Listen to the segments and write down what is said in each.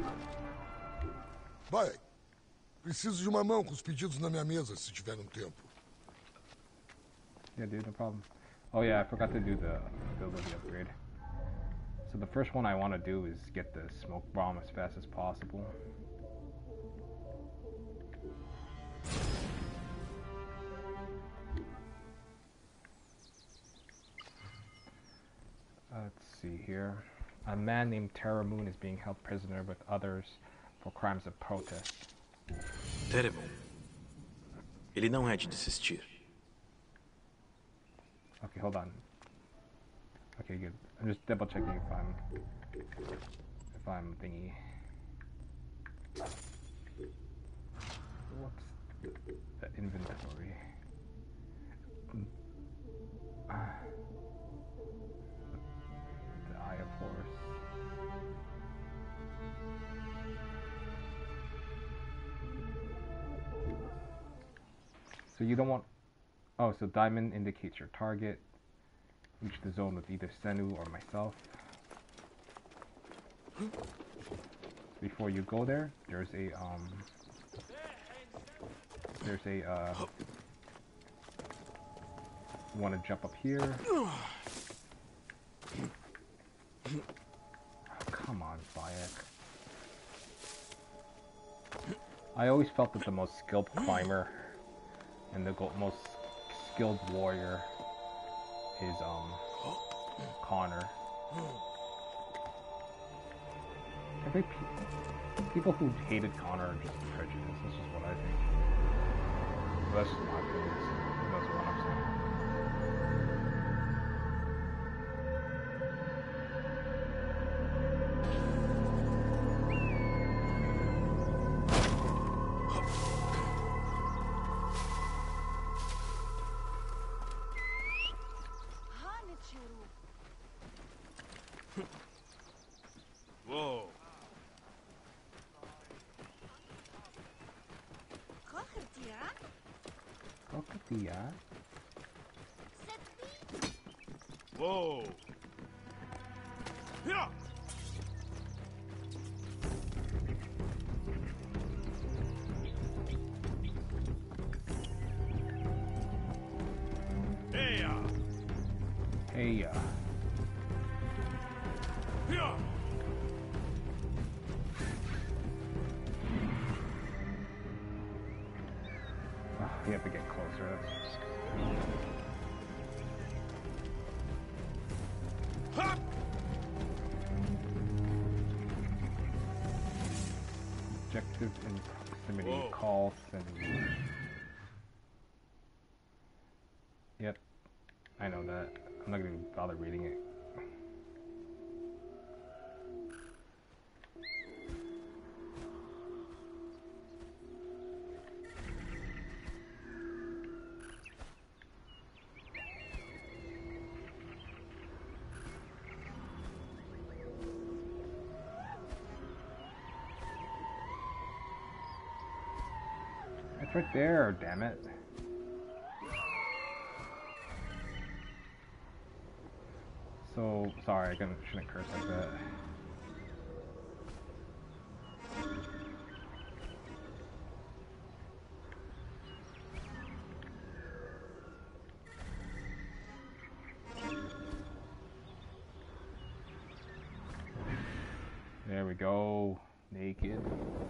Vai. Preciso de uma mão com os pedidos na minha mesa, se tiver um tempo. Yeah, dude, no problem. Oh yeah, I forgot to do the ability upgrade. So the first one I want to do is get the smoke bomb as fast as possible. Let's see here. A man named Terra Moon is being held prisoner with others for crimes of protest. Teremon. Ele não é de desistir. Okay, hold on. Okay, good. I'm just double checking if I'm thingy. What's the inventory? The Eye of Horus. So you don't want... Oh, so diamond indicates your target. Reach the zone with either Senu or myself. Before you go there, there's a you want to jump up here. Oh, come on, Bayek. I always felt that the most skilled climber and the most skilled warrior is Connor. I think people who hated Connor are just prejudiced. That's just what I think. That's just my opinion. That's what I'm saying. Whoa. Cockatilla? Whoa. Yeah. Hey. Hey. Yeah. You have to get closer. Objective in proximity. Whoa. Call Senu. Yep. I know that. I'm not gonna bother reading it. It's right there, damn it. So, sorry, I shouldn't curse like that. There we go. Naked.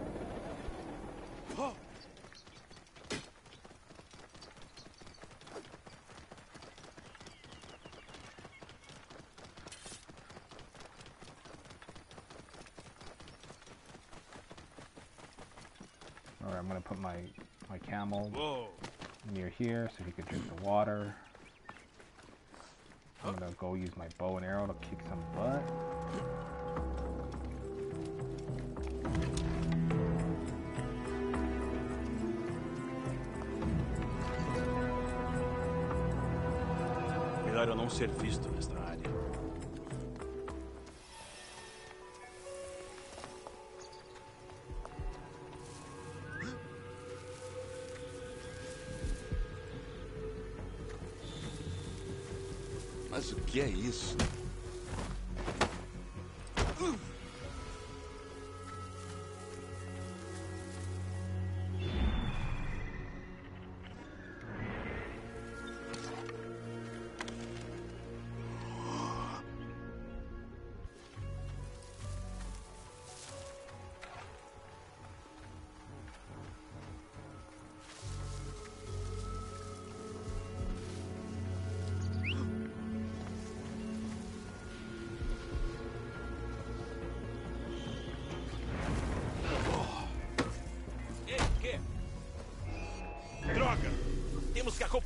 Alright, I'm gonna put my camel near here so he can drink the water. I'm gonna go use my bow and arrow to kick some butt. Melhor eu não ser visto nesta área. Mas o que é isso?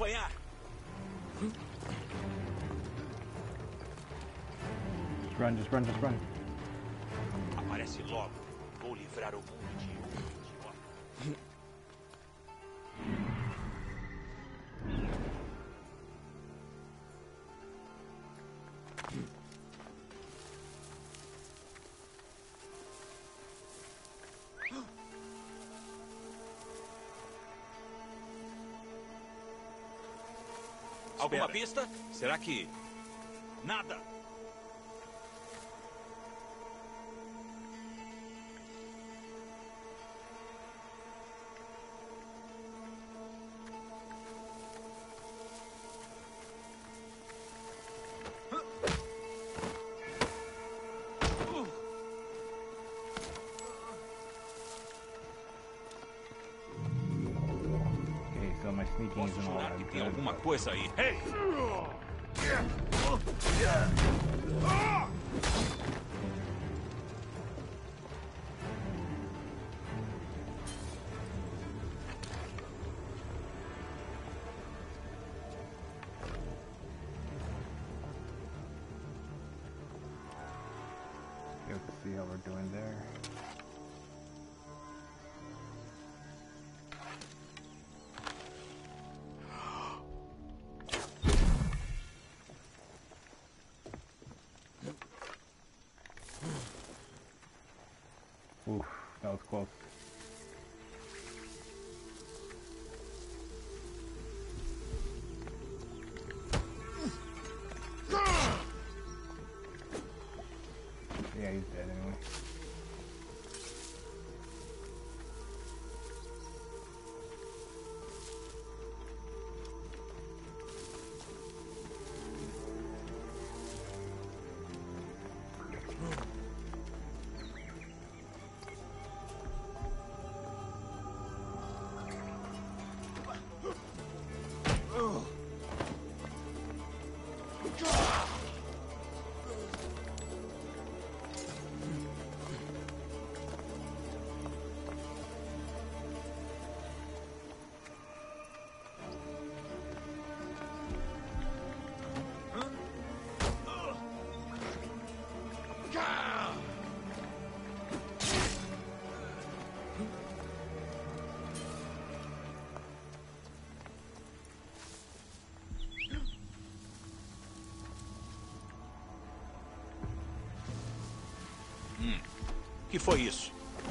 acompanhar. Just run. Aparece logo. Vou livrar o mundo de um idiota. Alguma pista? Será que... Nada. Okay, so my sneaking Posso isn't all jurar that que tem good, alguma but- coisa aí. Ei! Okay, let's see how we're doing there. Oof, that was close. Yeah, he's dead anyway. O que foi isso?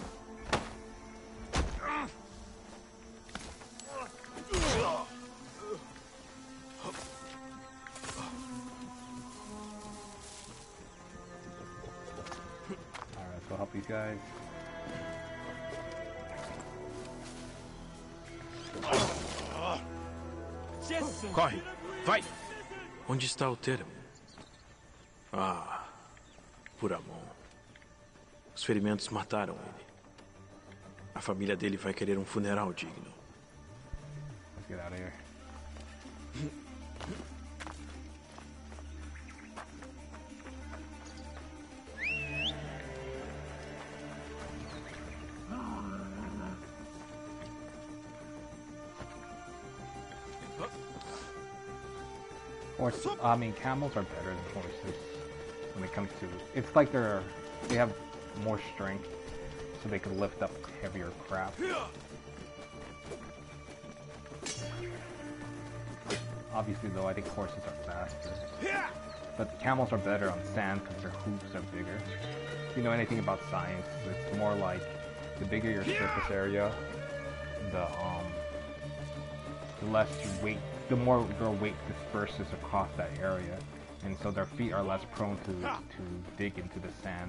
Alright, so I'll help these guys. Corre! Vai! Onde está o Teramo? Ah, por amor. Os ferimentos mataram ele. A família dele vai querer um funeral digno. Let's get out of here. I mean, camels are better than horses when it comes to. It's like they have more strength, so they can lift up heavier crap. Obviously, though, I think horses are faster. But camels are better on sand because their hooves are bigger. If you know anything about science, it's more like the bigger your surface area, the less weight, the more their weight disperses across that area, and so their feet are less prone to dig into the sand.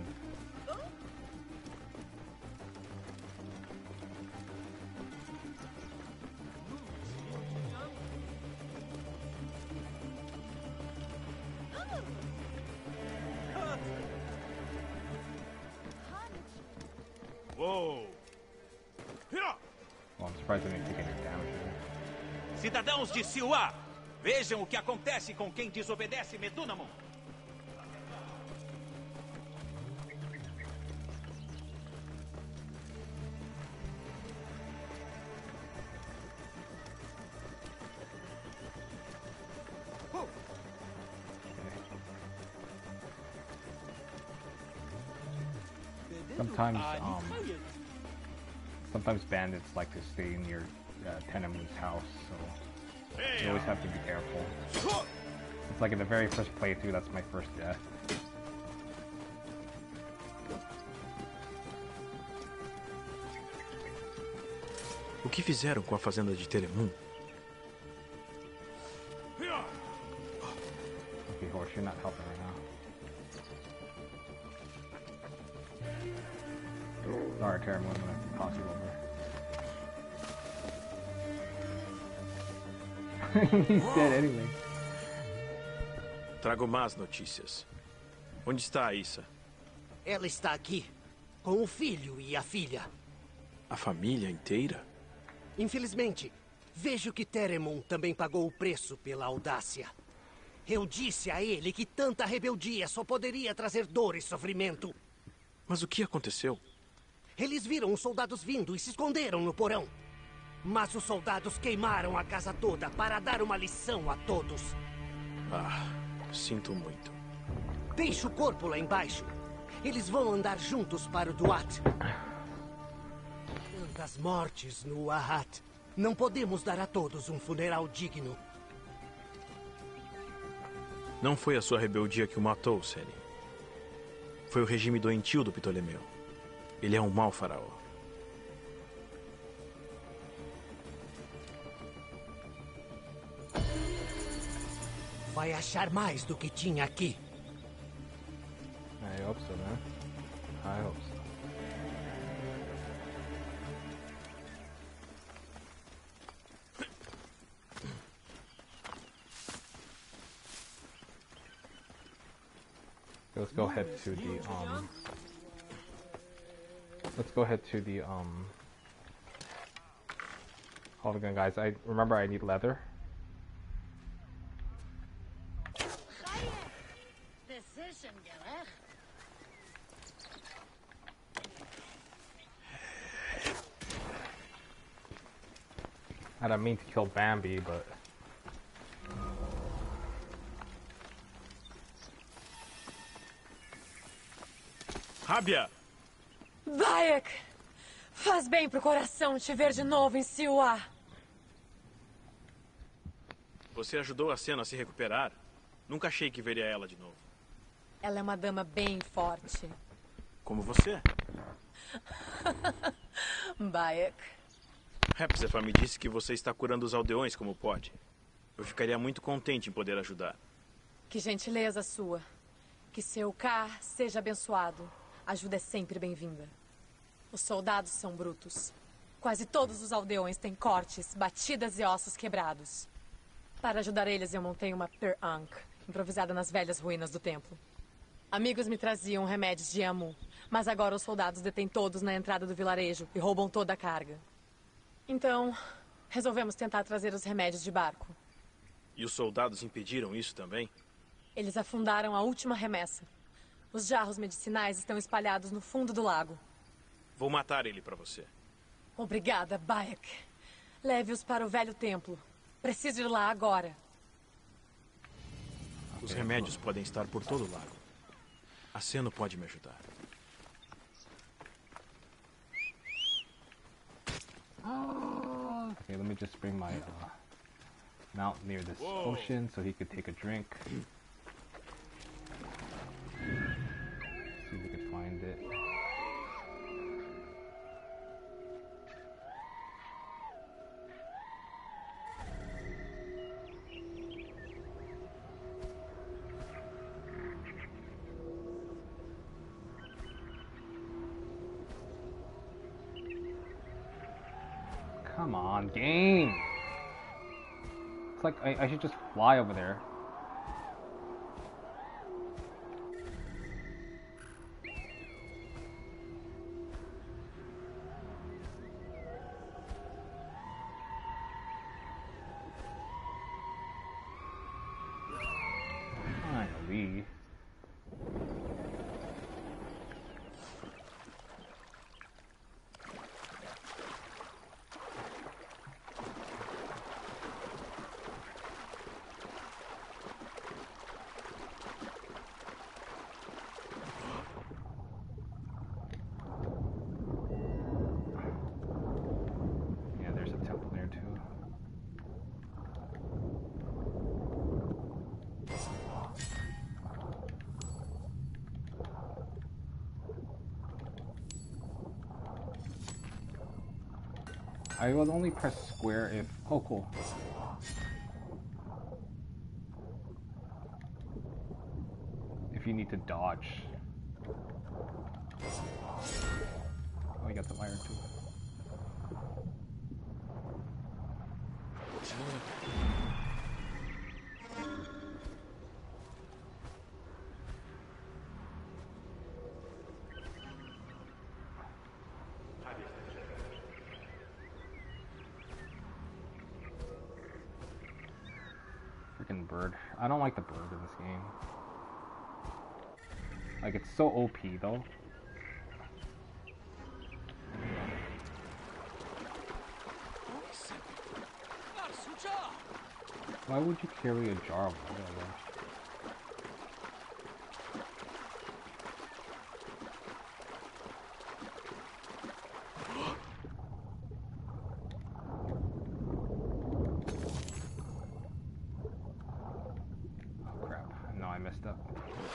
Uou! Well, I'm surprised they didn't take any damage there. Cidadãos de Siwa, vejam o que acontece com quem desobedece Medunamon. Sometimes, sometimes bandits like to stay near Tenemu's house, so you always have to be careful. It's like in the very first playthrough, that's my first death. O que fizeram com a fazenda de Teremun? Okay, horse, you're not helping right now. Sorry, Teremun, I'm gonna have to toss you over. He's dead anyway. Trago más notícias. Onde está a Issa? Ela está aqui, com o filho e a filha. A família inteira? Infelizmente, vejo que Teremun também pagou o preço pela audácia. Eu disse a ele que tanta rebeldia só poderia trazer dor e sofrimento. Mas o que aconteceu? Eles viram os soldados vindo e se esconderam no porão. Mas os soldados queimaram a casa toda para dar uma lição a todos. Ah, sinto muito. Deixe o corpo lá embaixo. Eles vão andar juntos para o Duat. Tantas mortes no Ahat. Não podemos dar a todos um funeral digno. Não foi a sua rebeldia que o matou, Seni. Foi o regime doentio do Ptolemeu. Ele é um mau faraó. Vai achar mais do que tinha aqui. I hope so, man. I hope so. Let's go ahead to the hold on, guys. I remember I need leather. I don't mean to kill Bambi, but Rábia! Bayek! Faz bem pro coração te ver de novo em Siwa. Você ajudou a Senna a se recuperar? Nunca achei que veria ela de novo. Ela é uma dama bem forte. Como você? Bayek. Hepzefa me disse que você está curando os aldeões como pode. Eu ficaria muito contente em poder ajudar. Que gentileza sua. Que seu Kar seja abençoado. Ajuda é sempre bem-vinda. Os soldados são brutos. Quase todos os aldeões têm cortes, batidas e ossos quebrados. Para ajudar eles, eu montei uma Per-Ankh, improvisada nas velhas ruínas do templo. Amigos me traziam remédios de Amu, mas agora os soldados detêm todos na entrada do vilarejo e roubam toda a carga. Então, resolvemos tentar trazer os remédios de barco. E os soldados impediram isso também? Eles afundaram a última remessa. Os jarros medicinais estão espalhados no fundo do lago. Vou matar ele para você. Obrigada, Bayek. Leve-os para o velho templo. Preciso ir lá agora. Os remédios podem estar por todo o lago. A Senna pode me ajudar. okay, let me just bring my mount near this ocean so he could take a drink. See if we can find it. Come on, game! It's like I should just fly over there. Finally. I will only press square if... Oh, cool. If you need to dodge. Oh, you got the iron too. Freaking bird. I don't like the bird in this game. Like, it's so OP though. Why would you carry a jar of water? Oh crap. No, I messed up.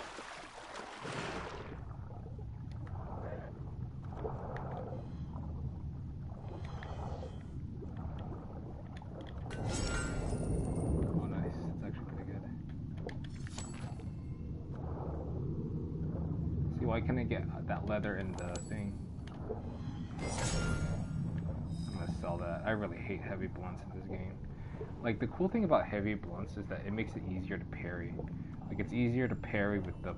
Why can't I get that leather in the thing? I'm gonna sell that. I really hate heavy blunts in this game. Like, the cool thing about heavy blunts is that it makes it easier to parry. Like, it's easier to parry with the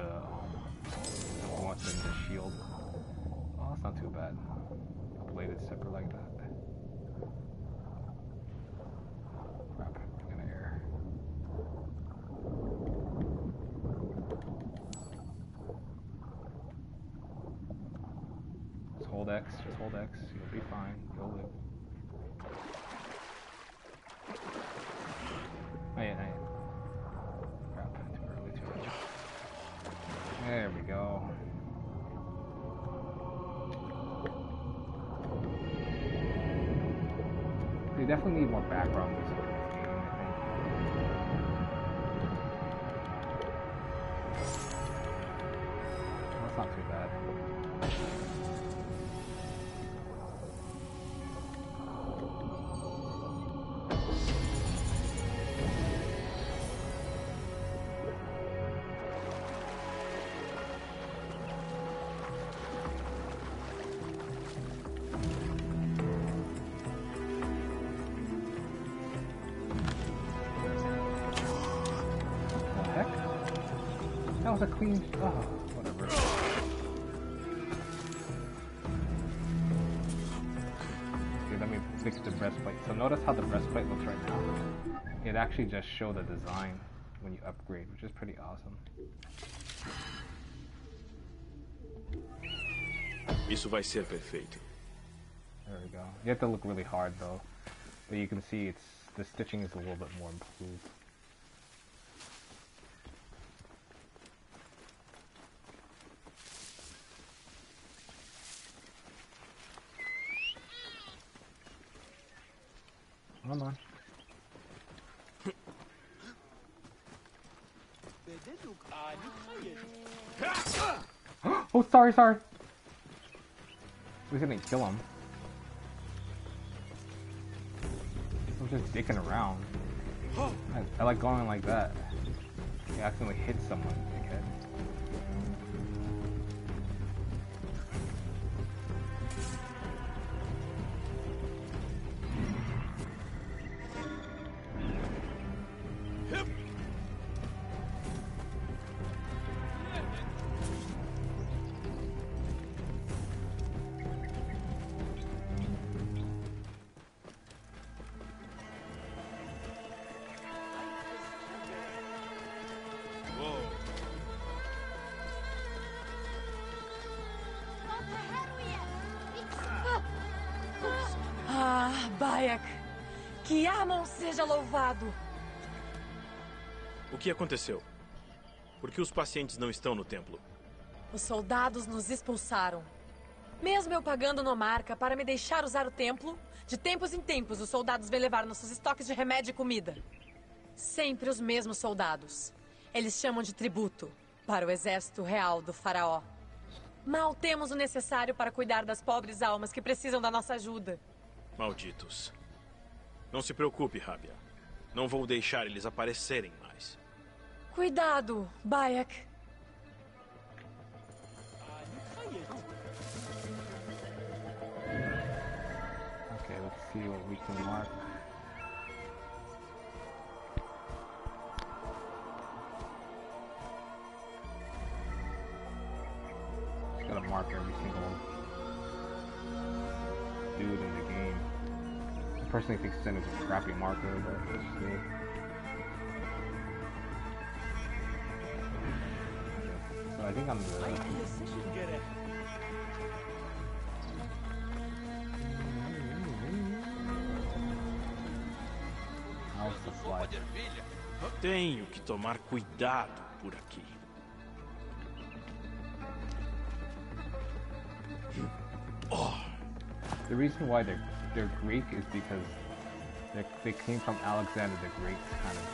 blunt than the shield. Oh, that's not too bad. A bladed zipper like that. Crap, I'm gonna err. Hold X, just hold X, you'll be fine, you'll live. Oh yeah, crap, too early, too early. There we go. They definitely need more background music in this game, I think. That's not too bad. That was a clean... Oh, whatever. Okay, let me fix the breastplate. So notice how the breastplate looks right now. It actually just shows the design when you upgrade, which is pretty awesome. Isso vai ser perfeito. There we go. You have to look really hard though. But you can see the stitching is a little bit more improved. Come on. Oh, sorry. We didn't kill him. I was just dicking around. I like going like that. You accidentally hit someone, dickhead. Bayek, que Amon seja louvado. O que aconteceu? Por que os pacientes não estão no templo? Os soldados nos expulsaram. Mesmo eu pagando Nomarca para me deixar usar o templo, de tempos em tempos os soldados vêm levar nossos estoques de remédio e comida. Sempre os mesmos soldados. Eles chamam de tributo para o exército real do faraó. Mal temos o necessário para cuidar das pobres almas que precisam da nossa ajuda. Malditos. Não se preocupe, Rabia. Não vou deixar eles aparecerem mais. Cuidado, Bayek. Okay, let's see what we can mark. Just gotta mark every single dude in the game. I personally think Sin is a crappy marker, but let's see. So I think I'm the... Tenho que tomar cuidado por aqui. The reason why they're Greek is because they came from Alexander the Great's kind of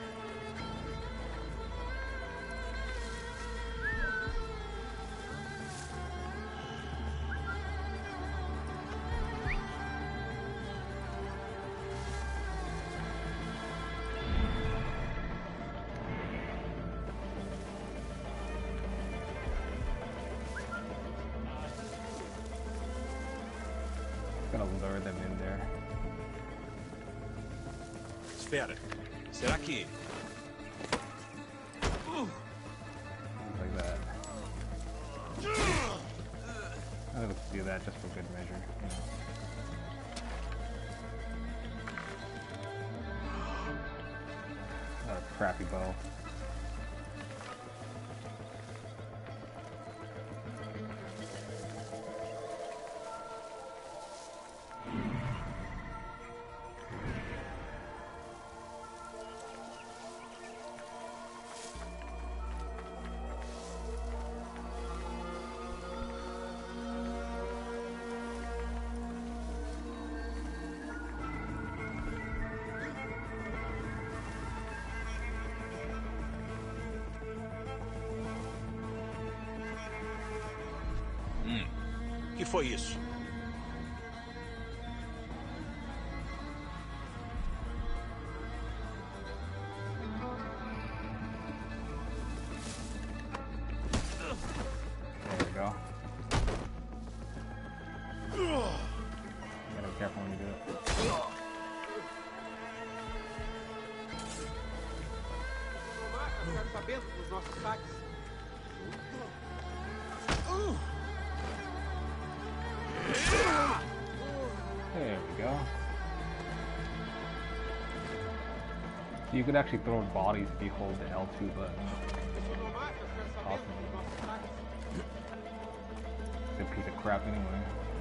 gonna lure them in there. Espera. Será que... Like that. I would do that just for good measure, you know. What a crappy bow. que foi isso? There we go. Gotta be careful when you do it. Quero saber dos nossos saques. There we go. You could actually throw bodies if you hold the L2 button. Awesome. It's a piece of crap anyway.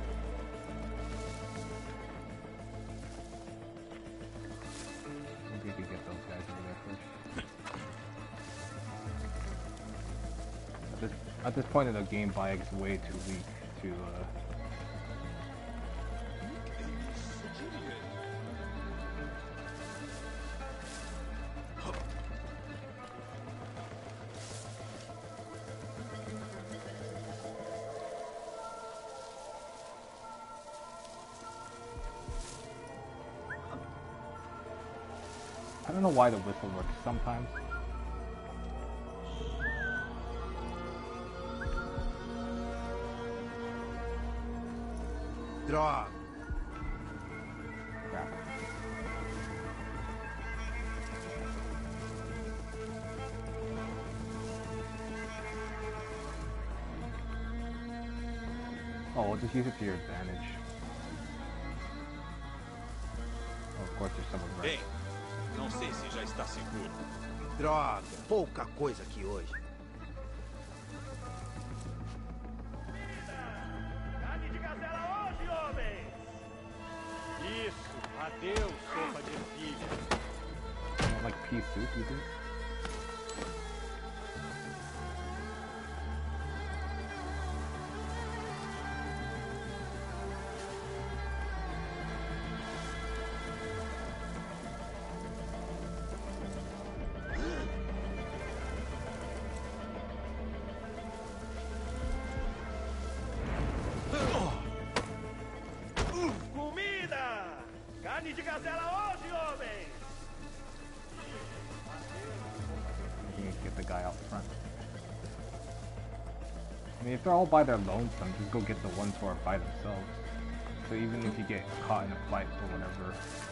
Maybe we could get those guys over there first. At this point in the game, Bayek is way too weak to I don't know why the whistle works sometimes. Droga! Crap. Oh, we'll just use it to your advantage. Oh, of course, there's someone right. Bem, não sei se já está seguro. Droga, pouca coisa aqui hoje. Carne de gazela hoje, homens! Isso, adeus, sopa de ervilha. You don't like pea soup, you do? Comida! the guy out front. I mean, if they're all by their lonesome, just go get the ones who are by themselves. So even if you get caught in a fight or whatever.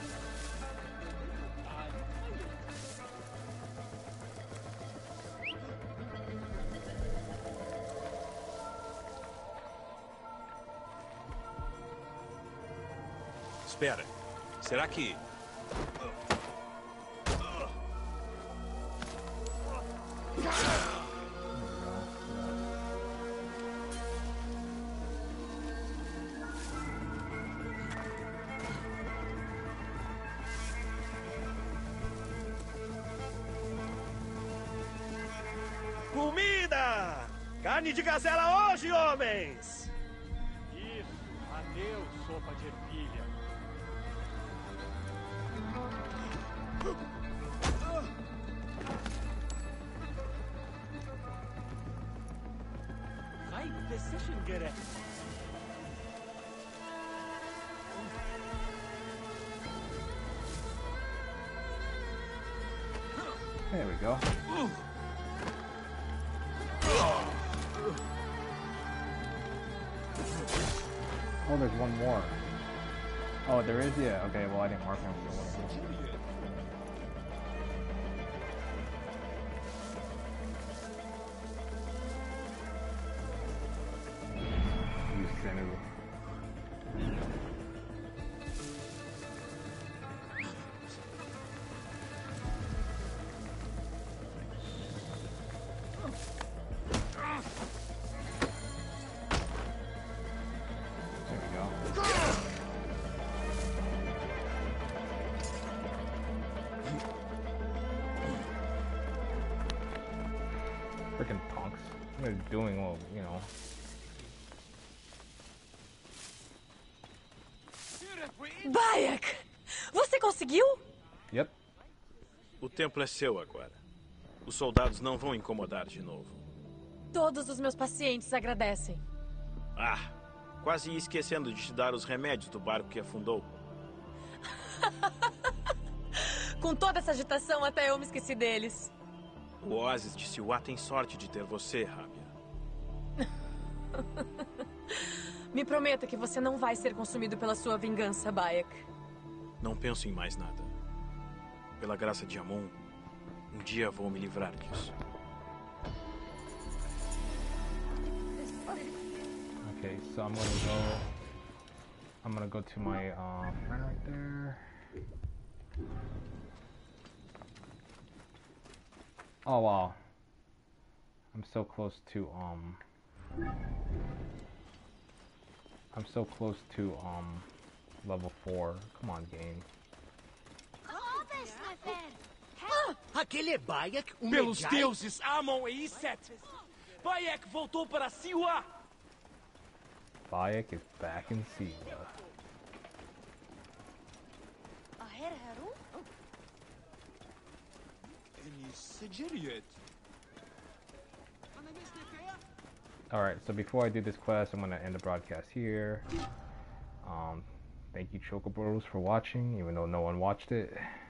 Espera. Será que... Comida! Carne de gazela hoje, homens! Isso. Adeus, sopa de ervilha. Hayır, decision gerek. There we go. Oh, there's one more. Oh, there is? Yeah. Okay, well, I didn't mark him. So whatever. You Senu. There we go. Freaking punks. What are they doing? Well, you know. Bayek! Você conseguiu? Yep. O templo é seu agora. Os soldados não vão incomodar de novo. Todos os meus pacientes agradecem. Ah, quase ia esquecendo de te dar os remédios do barco que afundou. Com toda essa agitação, até eu me esqueci deles. O Oasis de Siwa tem sorte de ter você, Rabia. Me prometa que você não vai ser consumido pela sua vingança, Bayek. Não penso em mais nada. Pela graça de Amon, um dia vou me livrar disso. Okay, so I'm gonna go to my friend right there. Oh wow. I'm so close to level 4. Come on, game. Aquele é Bayek, o Pelos Medjay? deuses Amon e Iset! Bayek voltou para Siwa! Bayek is back in Siwa. Alright, so before I do this quest, I'm gonna end the broadcast here. Thank you Chocobros for watching, even though no one watched it.